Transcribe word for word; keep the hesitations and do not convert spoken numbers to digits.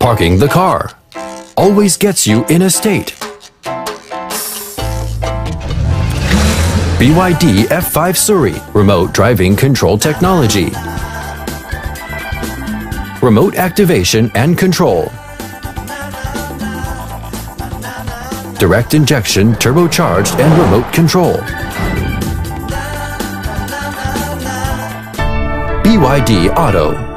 Parking the car always gets you in a state. B Y D F five Suri remote driving control technology. Remote activation and control. Direct injection, turbocharged and remote control. B Y D Auto.